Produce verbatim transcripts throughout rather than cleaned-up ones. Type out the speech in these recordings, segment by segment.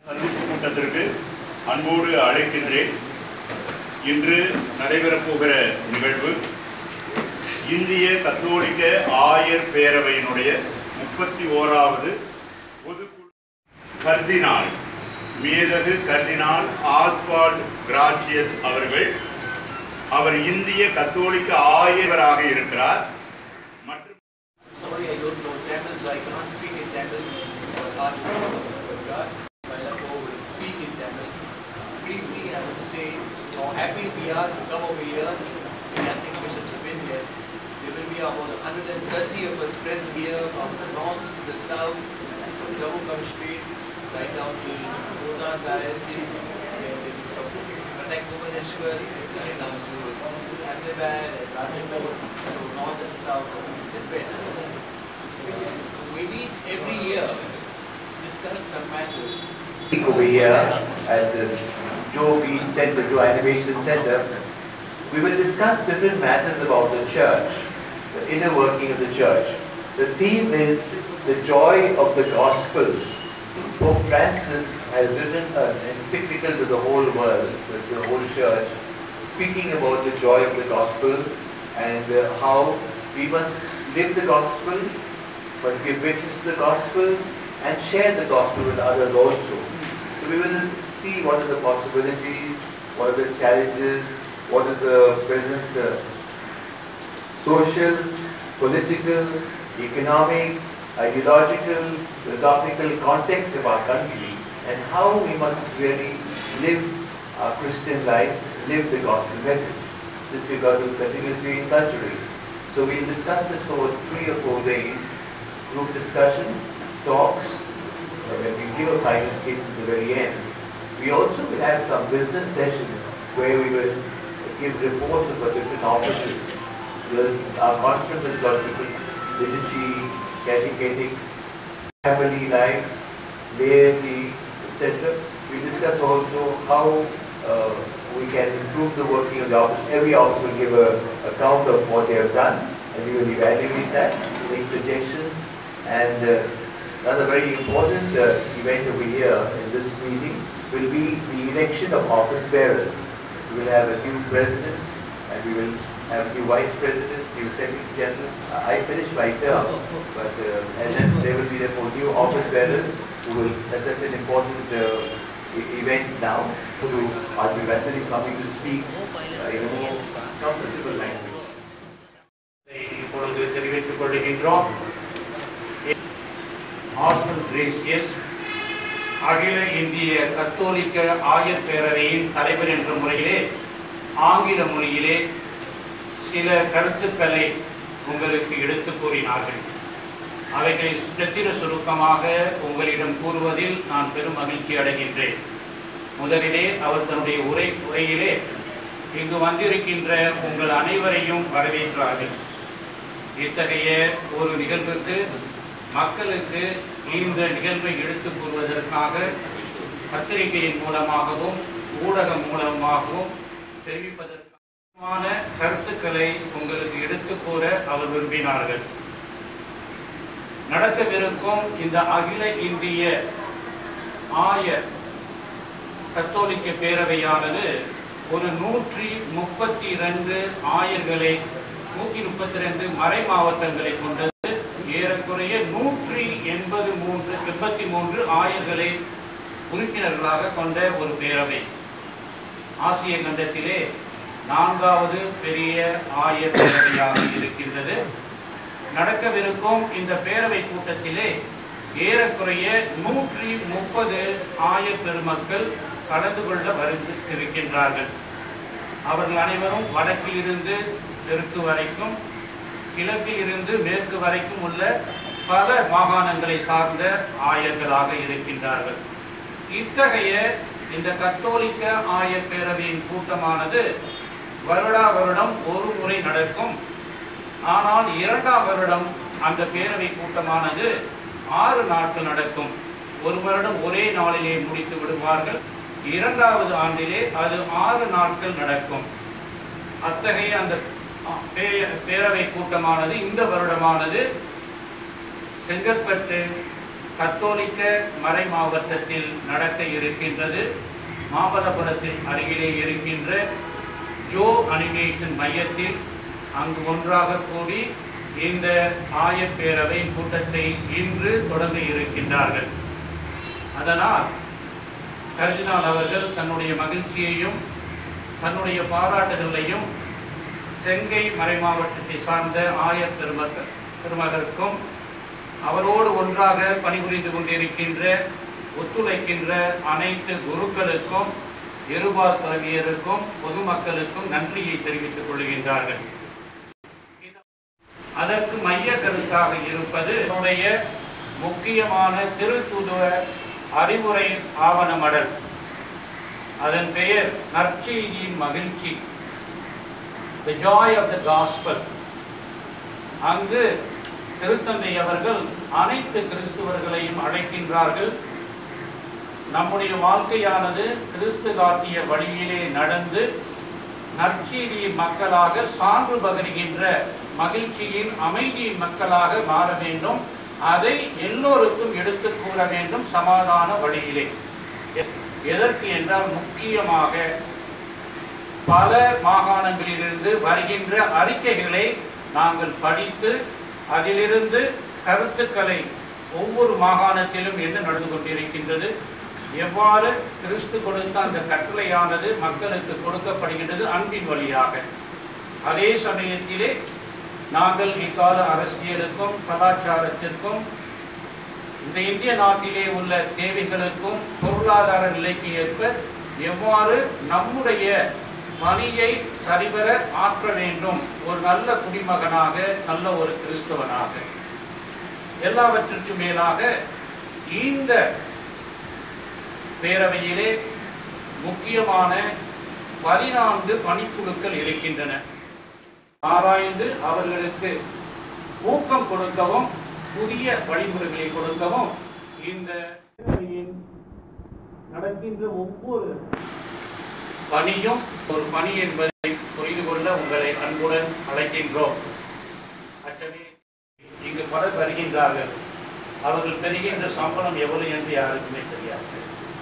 சந்திப்பு கூட்டத்திற்கு அன்போடு அழைக்கின்றேன். இன்று நடைபெறப் போகிற நிகழ்வு இந்திய கத்தோலிக்க ஆயர் பேரவையினுடைய முப்பத்தி ஓராவது பொதுக்குழு. கர்தினால் மேதகு கர்தினால் ஆஸ்வால்ட் கிராசியஸ் அவர்கள் அவர் இந்திய கத்தோலிக்க ஆயராக இருக்கிறார். மற்றும் Sorry, I don't know Tamil, so I cannot speak in Tamil. I will speak in Tamil. Briefly, I want to say how happy we are to come over here. The Catholic bishops have been here. There will be about one hundred thirty of us present here, from the north to the south, from Jammu Kashmir right down to Kota Diocese, and it is from Kanak Bhubaneswar right down to Ahmedabad and Rajkot, to north and south, and east and west. We meet every year to discuss some matters. Over here at the Joe Bean Center, Joe Animation Center, we will discuss different matters about the church, the inner working of the church. The theme is the joy of the gospel. Pope Francis has written an encyclical to the whole world, to the whole church, speaking about the joy of the gospel and uh, how we must live the gospel, must give witness to the gospel and share the gospel with others also. So we will see what are the possibilities, what are the challenges, what is the present uh, social, political, economic, ideological, philosophical context of our country, and how we must really live our Christian life, live the gospel message. This we got to continuously culturally. So we'll discuss this for three or four days, group discussions, talks, and then we give a final statement at the very end. We also will have some business sessions where we will give reports of the different offices. Because our conference has got different liturgy, catechetics, family life, laity, et cetera. We discuss also how uh, we can improve the working of the office. Every office will give a account of what they have done, and we will evaluate that, make suggestions, and uh, another very important uh, event over here in this meeting will be the election of office bearers. We will have a new president, and we will have a new vice president, new secretary general. Uh, I finished my term, but uh, and then there will be therefore new office bearers who will. That, that's an important uh, e event now. So I'll be eventually coming to speak uh, in a more comfortable language. இப்பொழுது தெரிவித்துக் கொள்கின்றோம். Oswald கிராசியஸ் அகில இந்திய கத்தோலிக்க ஆயர் பேரவையின் தலைவர் என்ற முறையிலே ஆங்கில மொழியிலே சில கருத்துக்களை உங்களுக்கு எடுத்து கூறினார்கள். அவைகளை சித்திர சுருக்கமாக உங்களிடம் கூறுவதில் நான் பெரும் மகிழ்ச்சி அடைகின்றேன். முதலிலே அவர் தன்னுடைய உரை உரையிலே இங்கு வந்திருக்கின்ற உங்கள் அனைவரையும் வரவேற்றார்கள். இத்தகைய ஒரு நிகழ்வுக்கு மக்களுக்கு இந்த நிகழ்வை எடுத்துக் கூறுவதற்காக பத்திரிகையின் மூலமாகவும் ஊடகம் மூலமாகவும் தெரிவிப்பதற்கான கருத்துக்களை உங்களுக்கு எடுத்துக் கூற அவர் விரும்பினார்கள். நடக்கவிருக்கும் இந்த அகில இந்திய ஆயர் கத்தோலிக்க பேரவையானது ஒரு நூற்றி முப்பத்தி இரண்டு ஆயர்களை நூற்றி முப்பத்தி இரண்டு மறை மாவட்டங்களை கொண்டது. ஏறக்குறைய நூற்றி எண்பது மூன்று எண்பத்தி மூன்று ஆயர்களை உறுப்பினர்களாக கொண்ட ஒரு பேரவை. ஆசிய கண்டத்திலே நான்காவது பெரிய ஆயர் பேரவையாக இருக்கின்றது. நடக்கவிருக்கும் இந்த பேரவை கூட்டத்திலே ஏறக்குறைய நூற்றி முப்பது ஆயர் பெருமக்கள் கலந்து கொள்ள வருகின்றார்கள். அவர்கள் அனைவரும் வடக்கில் இருந்து தெற்கு வரைக்கும், கிழக்கில் இருந்து மேற்கு வரைக்கும் உள்ள பல மாகாணங்களை சார்ந்த ஆயர்களாக இருக்கின்றார்கள். இத்தகைய இந்த கத்தோலிக்க ஆயர் பேரவையின் கூட்டமானது வருடா வருடம் ஒரு முறை நடக்கும். ஆனால் இரண்டாம் வருடம் அந்த பேரவை கூட்டமானது ஆறு நாட்கள் நடக்கும். ஒரு வருடம் ஒரே நாளிலே முடித்து விடுவார்கள். இரண்டாவது ஆண்டிலே அது ஆறு நாட்கள் நடக்கும். அத்தகைய அந்த பேரவை கூட்டமானது இந்த வருடமானது செங்கற்பட்டு கத்தோலிக்க மறை மாவட்டத்தில் நடக்க இருக்கின்றது. மாமல்லபுரத்தில் அருகிலே இருக்கின்ற ஜோ அனிமேஷன் மையத்தில் அங்கு ஒன்றாக கூடி இந்த ஆயப்பேரவை கூட்டத்தை இன்று தொடங்க இருக்கின்றார்கள். அதனால் கர்தினால் அவர்கள் தன்னுடைய மகிழ்ச்சியையும் தன்னுடைய பாராட்டுதலையும் செங்கை மறை மாவட்டத்தை சார்ந்த ஆயர் பெருமக பெருமகருக்கும் அவரோடு ஒன்றாக பணிபுரிந்து கொண்டிருக்கின்ற ஒத்துழைக்கின்ற அனைத்து குருக்களுக்கும் இருபால் கல்வியருக்கும் பொதுமக்களுக்கும் நன்றியை தெரிவித்துக் கொள்கின்றார்கள். அதற்கு மைய கருத்தாக இருப்பது என்னுடைய முக்கியமான திருத்துவ அறிவுரை ஆவணமடல். அதன் பெயர் நற்செய்தியின் மகிழ்ச்சி, The Joy of the Gospel. அங்கு திருத்தந்தை அவர்கள் அனைத்து கிறிஸ்துவர்களையும் அழைக்கின்றார்கள். நம்முடைய வாழ்க்கையானது கிறிஸ்து காட்டிய வழியிலே நடந்து நற்செய்தியின் மக்களாக சான்று பகருகின்ற மகிழ்ச்சியின் அமைதியின் மக்களாக மாற வேண்டும். அதை எல்லோருக்கும் எடுத்து கூற வேண்டும் சமாதான வழியிலே. எதற்கு என்றால் முக்கியமாக பல மாகாணங்களிலிருந்து வருகின்ற அறிக்கைகளை நாங்கள் படித்து அதிலிருந்து கருத்துக்களை ஒவ்வொரு மாகாணத்திலும் என்ன நடந்து கொண்டிருக்கின்றது, எவ்வாறு கிறிஸ்து கொடுத்த அந்த கட்டளையானது மக்களுக்கு கொடுக்கப்படுகின்றது அன்பின் வழியாக. அதே சமயத்திலே நாங்கள் இக்கால அரசியலுக்கும் கலாச்சாரத்திற்கும் இந்த இந்திய நாட்டிலே உள்ள தேவைகளுக்கும் பொருளாதார நிலைக்கு ஏற்ப எவ்வாறு நம்முடைய பணியை சரிவர ஆற்ற வேண்டும், ஒரு நல்ல குடிமகனாக, நல்ல ஒரு கிறிஸ்தவனாக. எல்லாவற்றிற்கும் மேலாக இந்த பேரவையிலே முக்கியமான பதினான்கு பணிக்குழுக்கள் இருக்கின்றன. ஆராய்ந்து அவர்களுக்கு ஊக்கம் கொடுக்கவும் புதிய வழிமுறைகளை கொடுக்கவும் இந்த பேரவையில் நடக்கின்ற ஒவ்வொரு பணியும் ஒரு பணி என்பதை புரிந்து கொள்ள உங்களை அன்புடன் அழைக்கின்றோம். அச்சமே இங்கு பலர் வருகின்றார்கள். அவர்கள் பெறுகின்ற சம்பளம் எவ்வளவு என்று யாருக்குமே தெரியாது.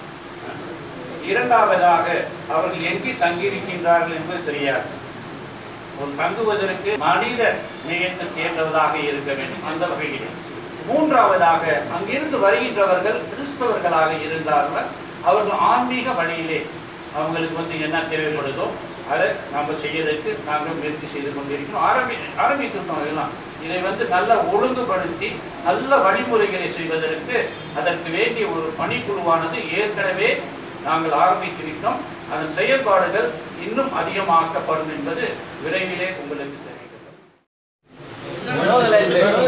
இரண்டாவதாக அவர்கள் எங்கே தங்கியிருக்கின்றார்கள் என்பது தெரியாது. ஒரு தங்குவதற்கு மனித நேயத்துக்கு ஏற்றவதாக இருக்க வேண்டும் அந்த வகையில். மூன்றாவதாக அங்கிருந்து வருகின்றவர்கள் கிறிஸ்தவர்களாக இருந்தார்கள். அவர்கள் ஆன்மீக வழியிலே அவங்களுக்கு வந்து என்ன தேவைப்படுதோ அதை நாம் செய்யறதுக்கு நாங்கள் முயற்சி செய்து கொண்டிருக்கிறோம். ஆரம்பி ஆரம்பித்துட்டோம் எல்லாம். இதை வந்து நல்லா ஒழுங்குபடுத்தி நல்ல வழிமுறைகளை செய்வதற்கு அதற்கு வேண்டிய ஒரு பணிக்குழுவானது ஏற்கனவே நாங்கள் ஆரம்பித்திருக்கிறோம். அதன் செயல்பாடுகள் இன்னும் அதிகமாக்கப்படும் என்பது விரைவிலே உங்களுக்கு தெரிவிக்கப்படும்.